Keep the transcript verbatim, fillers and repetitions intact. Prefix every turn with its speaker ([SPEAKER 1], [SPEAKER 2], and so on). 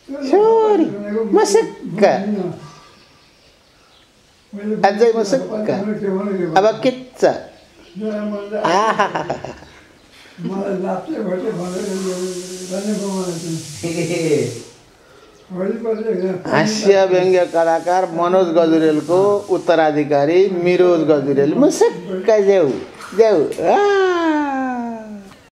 [SPEAKER 1] छोरी मसक्क अझै मसक्क अब के छ हास्य व्यङ्ग्य कलाकार मनोज गजुरेलको उत्तराधिकारी मिरोज गजुरेल मसक्क ज्याउ ज्याउ